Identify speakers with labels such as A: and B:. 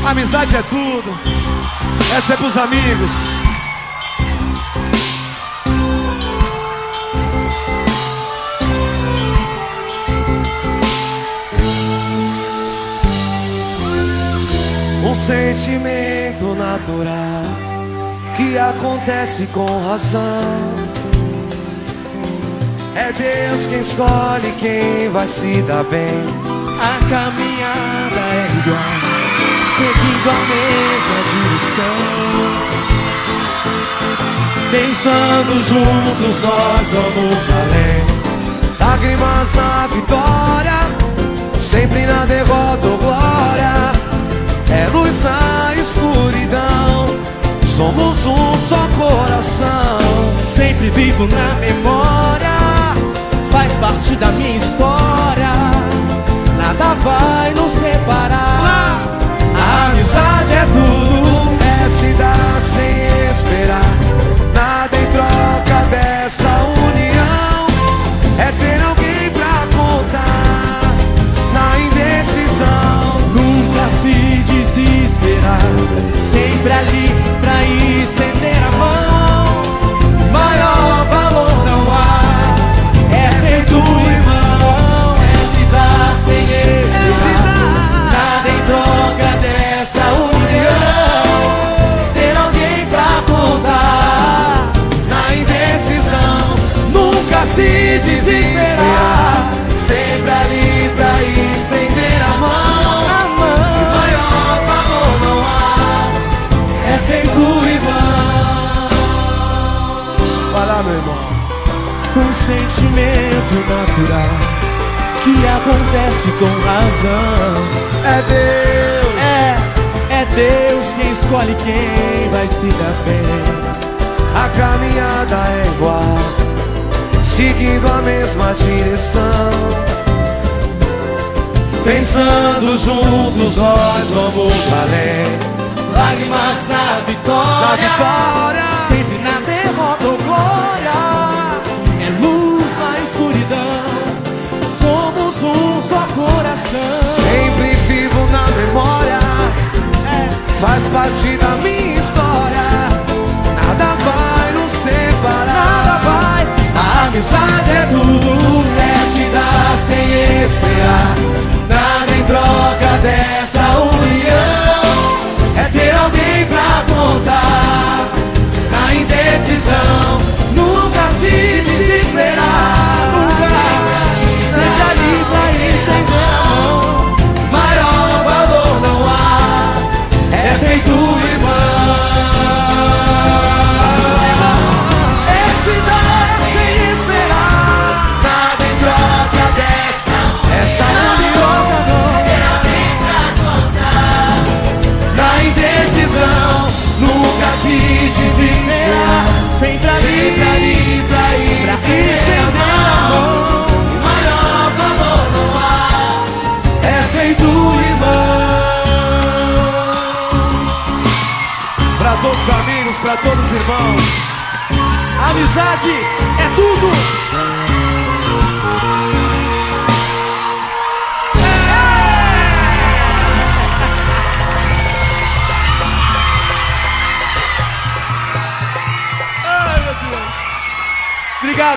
A: Amizade é tudo. Essa é pros amigos. Um sentimento natural que acontece com razão. É Deus quem escolhe quem vai se dar bem.
B: A caminhada é igual, seguindo a mesma direção.
A: Pensando juntos nós vamos além. Lágrimas na vitória, sempre na derrota ou glória. É luz na escuridão, somos um só coração.
B: Sempre vivo na memória, faz parte da minha história. Nada vai nos separar.
A: A amizade é tudo, é se dar sem esperar. Nada em troca dessa união. É ter alguém pra contar na indecisão.
B: Nunca se desesperar, sempre ali pra estender a mão.
A: Maior valor não há,
B: é feito irmão, é se dar sem esperar. Nada em troca dessa união.
A: ter alguém pra contar na indecisão. Nunca se desesperar, sempre ali pra estender a mão. Maior valor não há, é feito irmão. Vai lá, meu irmão.
B: Um sentimento natural que acontece com razão.
A: É Deus,
B: É Deus quem escolhe quem vai se dar bem.
A: a caminhada é igual, seguindo a mesma direção. Pensando juntos nós vamos além.
B: Lágrimas na vitória,
A: Na vitória,
B: sempre na derrota ou glória. É luz na escuridão, somos um só coração.
A: sempre vivo na memória, faz parte da minha história. Nada vai nos separar.
B: Nada vai.
A: A amizade é tudo, é se dar sem esperar. Nada em troca dessa união. É ter alguém pra contar na indecisão. Nunca se desesperar.
B: Sempre ali pra estender a mão.
A: Maior valor não há, é feito irmão.
B: É se dar sem esperar.
A: Nada em troca dessa união. Na indecisão, nunca se desesperar.
B: Sempre
A: Sempre
B: ali
A: ali pra ir
B: pra estender a mão.
A: Maior valor não há, é feito irmão. Pra todos os amigos, pra todos os irmãos.
B: Amizade é tudo.